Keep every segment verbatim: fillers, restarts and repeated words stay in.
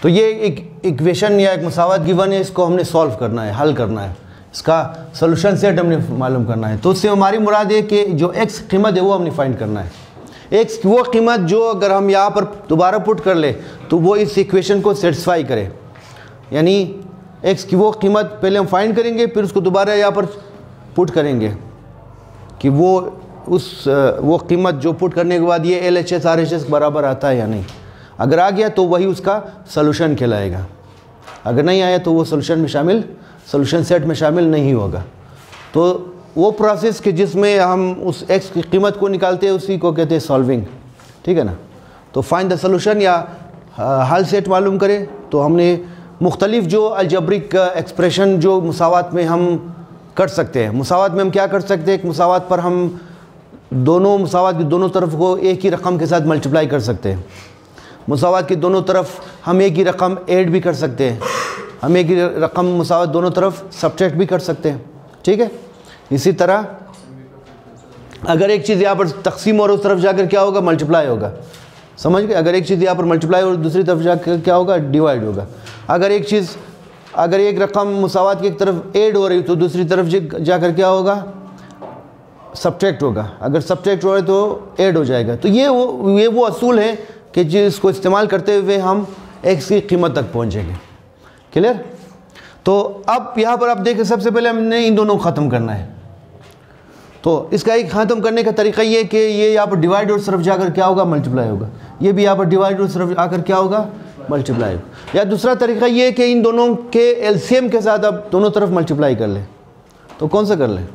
तो ये एक इक्वेशन या एक मसावत गिवन है, इसको हमने सॉल्व करना है, हल करना है, इसका सोल्यूशन सेट हमने मालूम करना है। तो उससे हमारी मुराद है कि जो एक्स कीमत है वो हमने फाइंड करना है। एक्स की वो कीमत जो अगर हम यहाँ पर दोबारा पुट कर ले तो वो इस इक्वेशन को सेटिस्फाई करे, यानी एक्स की वो कीमत पहले हम फाइंड करेंगे, फिर उसको दोबारा यहाँ पर पुट करेंगे कि वो उस वो कीमत जो पुट करने के बाद ये L H S R H S बराबर आता है या नहीं। अगर आ गया तो वही उसका सोल्यूशन कहलाएगा, अगर नहीं आया तो वो सोल्यूशन में शामिल सोल्यूशन सेट में शामिल नहीं होगा। तो वो प्रोसेस कि जिसमें हम उस एक्स की कीमत को निकालते हैं उसी को कहते हैं सॉल्विंग, ठीक है ना। तो फाइंड द सोल्यूशन या हल सेट मालूम करें तो हमने मुख्तलिफ जो अलजब्रिक एक्सप्रेशन जो मुसावात में हम कर सकते हैं, मुसावात में हम क्या कर सकते हैं, एक मुसावात पर हम दोनों मुसावात की दोनों तरफ को एक ही रकम के साथ मल्टीप्लाई कर सकते हैं, मुसावात की दोनों तरफ हम एक ही रकम ऐड भी कर सकते हैं, हम एक ही रकम मुसावात दोनों तरफ सब्ट्रैक्ट भी कर सकते हैं, ठीक है। इसी तरह अगर एक चीज़ यहाँ पर तकसीम और उस तरफ जाकर क्या होगा, मल्टीप्लाई होगा, समझ गए। अगर एक चीज़ यहाँ पर मल्टीप्लाई और दूसरी तरफ जाकर क्या होगा, डिवाइड होगा। अगर एक चीज़ अगर एक रकम मुसावात की एक तरफ ऐड हो रही तो दूसरी तरफ जाकर क्या होगा, सब्ट्रैक्ट होगा। अगर सब्ट्रैक्ट हो रहा है तो ऐड हो जाएगा। तो ये वो ये वो असूल है कि जिसको इस्तेमाल करते हुए हम एक्स की कीमत तक पहुँचेंगे। क्लियर। तो अब यहाँ पर आप देखें, सबसे पहले हमने इन दोनों को ख़त्म करना है। तो इसका एक ख़त्म करने का तरीका ये कि ये यहाँ पर डिवाइड और तरफ जाकर क्या होगा, मल्टीप्लाई होगा। ये भी यहाँ पर डिवाइड और तरफ आकर क्या होगा, मल्टीप्लाई होगा। या दूसरा तरीका ये कि इन दोनों के एलसीएम के साथ आप दोनों तरफ मल्टीप्लाई कर लें। तो कौन सा कर लें,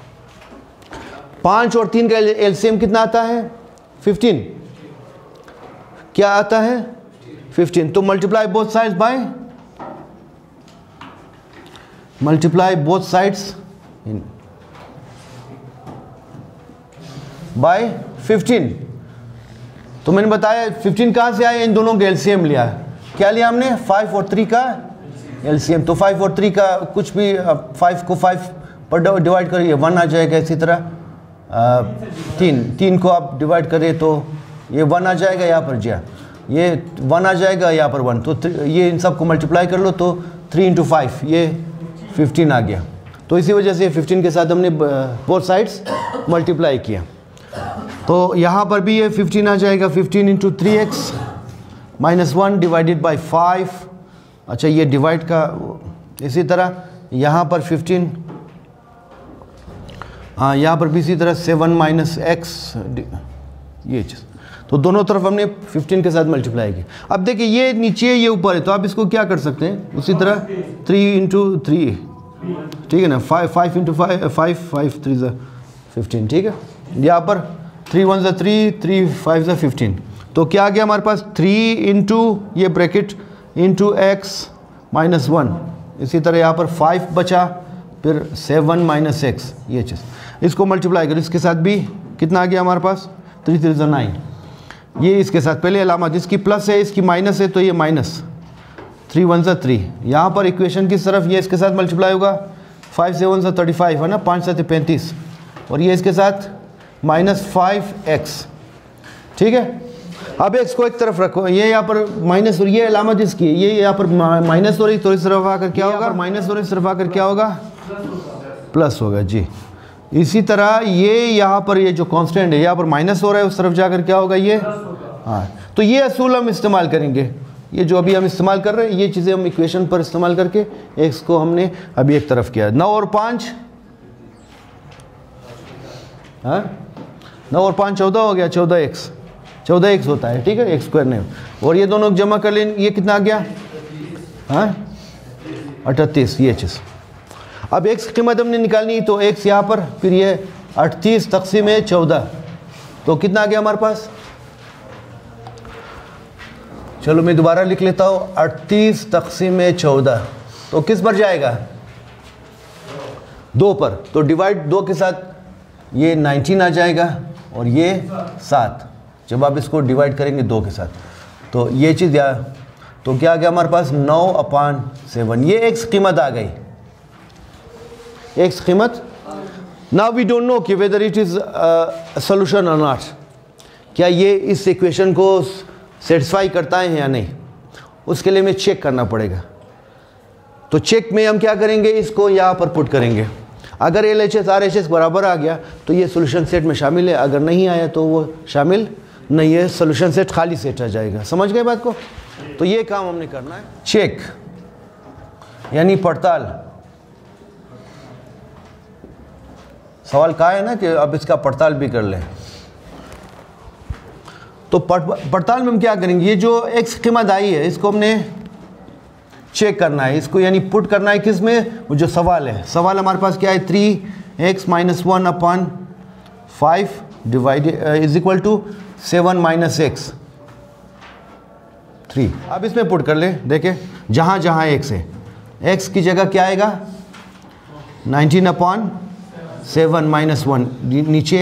पाँच और तीन का एलसीएम कितना आता है, फिफ्टीन। क्या आता है, फिफ्टीन। तो multiply both sides by multiply both sides by fifteen. तो मैंने बताया फिफ्टीन कहाँ से आया, इन दोनों का एलसीएम लिया। क्या लिया हमने, फाइव और थ्री का एलसीएम। तो फाइव और थ्री का कुछ भी, फाइव को फाइव पर डिवाइड करिए वन आ जाएगा। इसी तरह आ, तीन तीन को आप डिवाइड करें तो ये वन आ जाएगा, यहाँ पर जा ये वन आ जाएगा, यहाँ पर वन। तो ये इन सब को मल्टीप्लाई कर लो तो थ्री इंटू फाइव ये फिफ्टीन आ गया। तो इसी वजह से फिफ्टीन के साथ हमने बोथ साइड्स मल्टीप्लाई किया। तो यहाँ पर भी ये फिफ्टीन आ जाएगा, fifteen into three x minus one divided by five. अच्छा, ये डिवाइड का, इसी तरह यहाँ पर फिफ्टीन, हाँ यहाँ पर भी इसी तरह सेवन माइनस एक्स, ये चीज़। तो दोनों तरफ हमने फिफ्टीन के साथ मल्टीप्लाई किया। अब देखिए ये नीचे ये ऊपर है, तो आप इसको क्या कर सकते हैं, उसी तरह थ्री इंटू थ्री, ठीक है ना, five five into five five five three ज़ा फिफ्टीन, ठीक है। यहाँ पर थ्री वन ज़ा थ्री, थ्री फाइव ज़ा फिफ्टीन। तो क्या आ गया हमारे पास, थ्री इंटू ये bracket into x minus one. इसी तरह यहाँ पर फाइव बचा, फिर सेवन माइनस एक्स, ये चीज़। इसको मल्टीप्लाई करो, इसके साथ भी कितना आ गया हमारे पास, थ्री थ्री ज़ा नाइन। ये इसके साथ पहले अलामत, इसकी प्लस है इसकी माइनस है, तो ये माइनस, थ्री वन ज़ा थ्री। यहाँ पर इक्वेशन की तरफ ये इसके साथ मल्टीप्लाई होगा, फाइव सेवन ज़ा थर्टी फाइव है ना, पाँच सात पैंतीस, और ये इसके साथ माइनस फाइव एक्स, ठीक है। अब एक्स को एक तरफ रखो, ये यहाँ पर माइनस, और ये अलामत इसकी, ये यहाँ पर माइनस हो रही, तो इस तरफ आकर क्या होगा, माइनस हो रही, इस तरफ आकर क्या होगा, प्लस होगा जी। इसी तरह ये यहाँ पर ये जो कांस्टेंट है यहाँ पर माइनस हो रहा है, उस तरफ जाकर क्या होगा, ये, हाँ। तो ये असूल हम इस्तेमाल करेंगे, ये जो अभी हम इस्तेमाल कर रहे हैं, ये चीज़ें हम इक्वेशन पर इस्तेमाल करके एक्स को हमने अभी एक तरफ किया। नौ और पाँच, हाँ, नौ और पाँच चौदह हो गया, चौदह एक्स, चौदह एक्स होता है, ठीक है, एक्स स्क्वायर ने। और ये दोनों जमा कर लें, ये कितना आ गया, हाँ, अठतीस, ये चीज़। अब एक्स की कीमत हमने निकालनी, तो एक्स यहाँ पर, फिर ये अड़तीस तकसीम है चौदह, तो कितना आ गया हमारे पास, चलो मैं दोबारा लिख लेता हूँ, अड़तीस तकसीम चौदह, तो किस पर जाएगा, दो पर। तो डिवाइड दो के साथ ये नाइनटीन आ जाएगा, और ये सात, जब आप इसको डिवाइड करेंगे दो के साथ, तो ये चीज़ या, तो क्या आ गया हमारे पास, नौ अपान सेवन। ये एक्स कीमत आ गई, एक्स कीमत। नाउ वी डोंट नो कि वेदर इट इज़ सोल्यूशन और नॉट, क्या ये इस इक्वेशन को सेटिस्फाई करता है या नहीं। उसके लिए हमें चेक करना पड़ेगा। तो चेक में हम क्या करेंगे, इसको यहाँ पर पुट करेंगे। अगर L H S R H S बराबर आ गया तो ये सोल्यूशन सेट में शामिल है, अगर नहीं आया तो वो शामिल नहीं है, सोल्यूशन सेट खाली सेट आ जाएगा। समझ गए बात को? तो ये काम हमने करना है। चेक यानी पड़ताल। सवाल कहा है ना कि अब इसका पड़ताल भी कर लें। तो पड़ताल में हम क्या करेंगे, ये जो एक्स कीमत आई है इसको हमने चेक करना है, इसको यानी पुट करना है किस में, वो जो सवाल है। सवाल हमारे पास क्या है, three x minus one upon five divided is equal to seven minus x three. अब इसमें पुट कर ले, देखे जहाँ जहाँ एक्स है, एक्स की जगह क्या आएगा, nineteen upon seven minus one, नीचे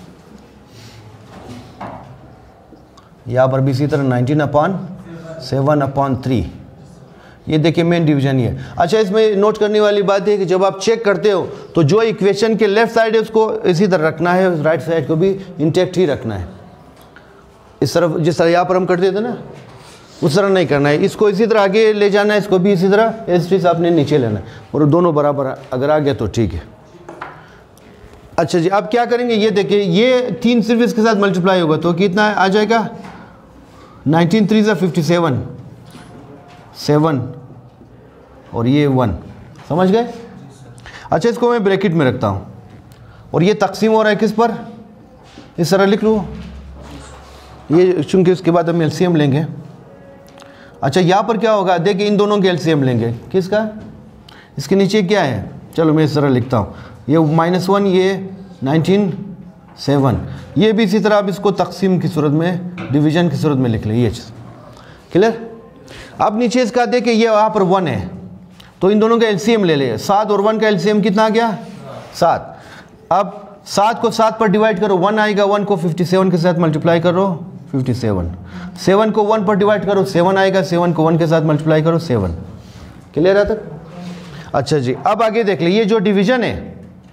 यहाँ पर भी इसी तरह nineteen upon seven upon three. ये देखिए मेन डिवीजन ही है। अच्छा, इसमें नोट करने वाली बात है कि जब आप चेक करते हो तो जो इक्वेशन के लेफ्ट साइड है उसको इसी तरह रखना है, राइट साइड को भी इंटैक्ट ही रखना है। इस तरफ जिस तरह यहाँ पर हम करते थे ना उस तरह नहीं करना है, इसको इसी तरह आगे ले जाना है, इसको भी इसी तरह एस टी आपने नीचे लेना है, और दोनों बराबर अगर आ गया तो ठीक है। अच्छा जी, अब क्या करेंगे, ये देखिए ये तीन सिर्फ इसके साथ मल्टीप्लाई होगा तो कितना आ जाएगा, नाइनटीन थ्री ज़ा फिफ्टी सेवन, सेवन और ये वन। समझ गए? अच्छा, इसको मैं ब्रैकेट में रखता हूँ और ये तकसीम हो रहा है किस पर, इस तरह लिख लूँ ये, चूँकि उसके बाद हम एलसीएम लेंगे। अच्छा, यहाँ पर क्या होगा, देखिए इन दोनों के एलसीएम लेंगे, किसका, इसके नीचे क्या है, चलो मैं इस तरह लिखता हूँ, ये माइनस वन, ये नाइनटीन सेवन, ये भी इसी तरह आप इसको तकसीम की सूरत में, डिवीजन की सूरत में लिख लें, ये चीज़ क्लियर। अब नीचे इसका देखिए ये यहाँ पर वन है तो इन दोनों का एलसीएम ले ले, सात और वन का एलसीएम कितना आ गया, सात। अब सात को सात पर डिवाइड करो, वन आएगा, वन को फिफ्टी सेवन के साथ मल्टीप्लाई करो, फिफ्टी सेवन, सेवन को वन पर डिवाइड करो, सेवन आएगा, सेवन को वन के साथ मल्टीप्लाई करो, सेवन। क्लियर है तक? अच्छा जी, अब आगे देख लीजिए ये जो डिवीजन है,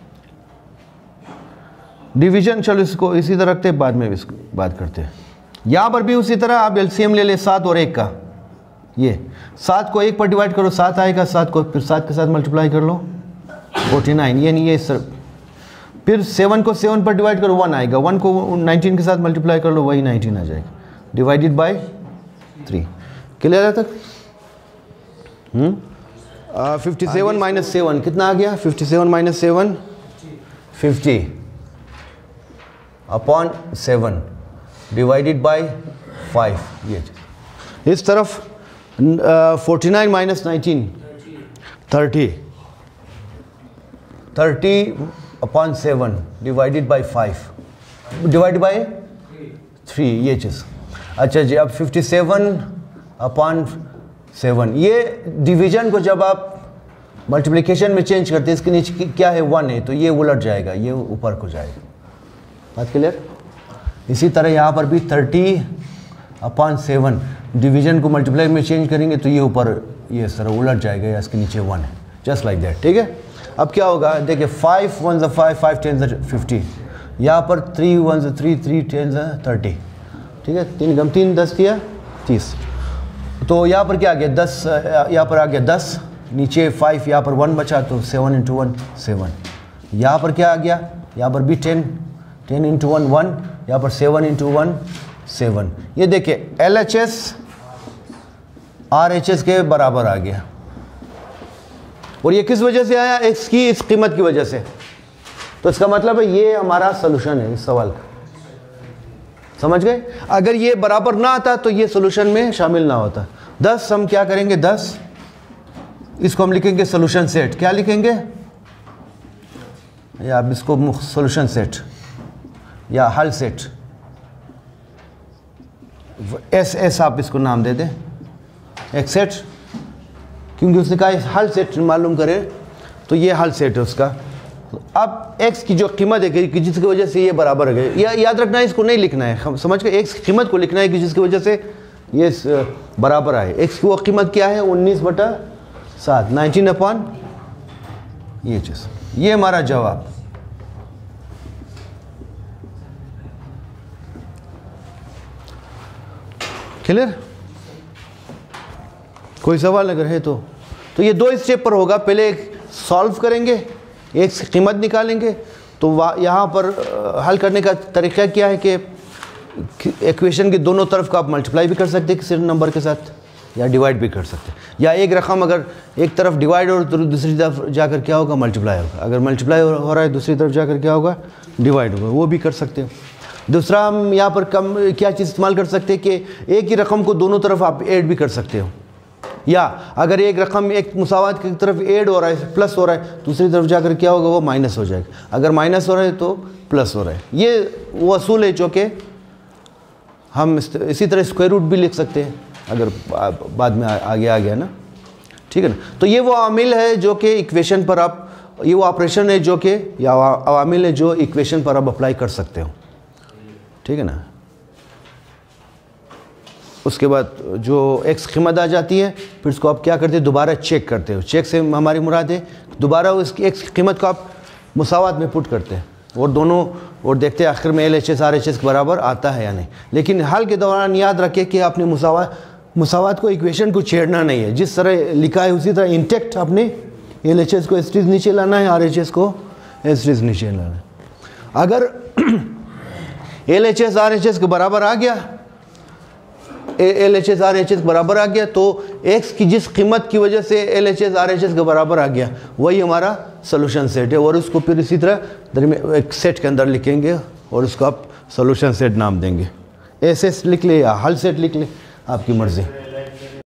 डिवीजन चलो इसको इसी तरह रखते हैं, बाद में इसको बात करते हैं। यहाँ पर भी उसी तरह आप एलसीएम ले ले, सात और एक का, ये सात को एक पर डिवाइड करो, सात आएगा, सात को फिर सात के साथ मल्टीप्लाई कर लो, फोर्टी नाइन, ये नहीं है इस तरह, फिर सेवन को सेवन पर डिवाइड करो, वन आएगा, वन को नाइनटीन के साथ मल्टीप्लाई कर लो, वही नाइनटीन आ जाएगा, डिवाइडेड बाय थ्री। क्लियर है तक? Hmm fifty seven minus seven कितना आ गया, fifty seven minus seven, fifty upon seven divided by five. ये इस तरफ forty nine minus nineteen, thirty, thirty upon seven divided by five, divide by three, ये चीज़। अच्छा जी, अब फिफ्टी सेवन अपॉन सेवन, ये डिवीजन को जब आप मल्टीप्लिकेशन में चेंज करते हैं, इसके नीचे क्या है, वन है, तो ये उलट जाएगा, ये ऊपर को जाएगा। बात क्लियर? इसी तरह यहाँ पर भी थर्टी अपॉन सेवन, डिवीजन को मल्टीप्लाई में चेंज करेंगे तो ये ऊपर ये इस तरह उलट जाएगा, या इसके नीचे वन है, जस्ट लाइक दैट। ठीक है, अब क्या होगा, देखिए फाइव वन ज़ा फाइव, फाइव टेन ज़ा फिफ्टी, यहाँ पर थ्री वन ज़ा थ्री, थ्री टेन ज़ा थर्टी। ठीक है, तीन गम तीन, दस दिया तीस, तो यहाँ पर क्या आ गया, दस, यहाँ पर आ गया दस, नीचे फाइव, यहाँ पर वन बचा तो सेवन इंटू वन सेवन, यहाँ पर क्या आ गया, यहाँ पर भी ten, ten into one one, यहाँ पर सेवन इंटू वन सेवन। ये देखिए L H S R H S के बराबर आ गया, और ये किस वजह से आया, एक्स की इस कीमत की वजह से। तो इसका मतलब है ये हमारा सोल्यूशन है इस सवाल का। समझ गए? अगर ये बराबर ना आता तो ये सोल्यूशन में शामिल ना होता। दस हम क्या करेंगे, दस इसको हम लिखेंगे सोल्यूशन सेट। क्या लिखेंगे, या आप इसको सोल्यूशन सेट या हल सेट, एस एस आप इसको नाम दे दें, एक सेट, क्योंकि उसने कहा हल सेट मालूम करे, तो ये हल सेट है उसका। अब x की जो कीमत है कि जिसकी वजह से ये बराबर है, या याद रखना है, इसको नहीं लिखना है, समझ के x की कीमत को लिखना है कि जिसकी वजह से ये बराबर आए। x की वो कीमत क्या है, उन्नीस बटा सात, नाइनटीन अपॉन ये चीज़, ये हमारा जवाब। क्लियर? कोई सवाल अगर है तो तो ये दो स्टेप पर होगा। पहले एक सॉल्व करेंगे, एक की कीमत निकालेंगे। तो वहाँ यहाँ पर हल करने का तरीका क्या है कि इक्वेशन के दोनों तरफ का आप मल्टीप्लाई भी कर सकते हैं किसी नंबर के साथ, या डिवाइड भी कर सकते हैं। या एक रकम अगर एक तरफ डिवाइड हो तो दूसरी तरफ जाकर क्या होगा, मल्टीप्लाई होगा। अगर मल्टीप्लाई हो रहा है दूसरी तरफ जाकर क्या होगा, डिवाइड होगा, वो भी कर सकते हैं। दूसरा हम यहाँ पर कम क्या चीज़ इस्तेमाल कर सकते हैं कि एक ही रकम को दोनों तरफ आप ऐड भी कर सकते हो। या अगर एक रकम एक मुसावात की तरफ ऐड हो रहा है, प्लस हो रहा है, दूसरी तरफ जाकर क्या होगा, वो माइनस हो जाएगा। अगर माइनस हो रहा है तो प्लस हो रहा है। ये वो असूल है जो कि हम इसी तरह स्क्वायर रूट भी लिख सकते हैं अगर बाद में आगे आ गया ना, ठीक है ना। तो ये वो आमिल है जो कि इक्वेशन पर आप, ये वो ऑपरेशन है जो कि या आवामिल है जो इक्वेशन पर आप अप्लाई कर सकते हो, ठीक है ना। उसके बाद जो एक्स कीमत आ जाती है, फिर उसको आप क्या करते हैं, दोबारा चेक करते हो। चेक से हमारी मुराद है दोबारा उसकी एक्स कीमत को आप मुसावात में पुट करते हैं और दोनों और देखते हैं आखिर में L H S R H S के बराबर आता है या नहीं। लेकिन हल के दौरान याद रखें कि आपने मुसावात मुसावात को इक्वेशन को छेड़ना नहीं है। जिस तरह लिखा है उसी तरह इंटेक्ट आपने एल एच एस को एस टीज नीचे लाना है, आर एच एस को एस टीज नीचे लाना है। अगर L H S R H S के बराबर आ गया, L H S R H S के बराबर आ गया, तो एक्स की जिस कीमत की वजह से L H S R H S के बराबर आ गया वही हमारा सोल्यूशन सेट है। और उसको फिर इसी तरह एक सेट के अंदर लिखेंगे और उसको आप सोल्यूशन सेट नाम देंगे। एस एस लिख ले या हल सेट लिख ले, आपकी मर्ज़ी।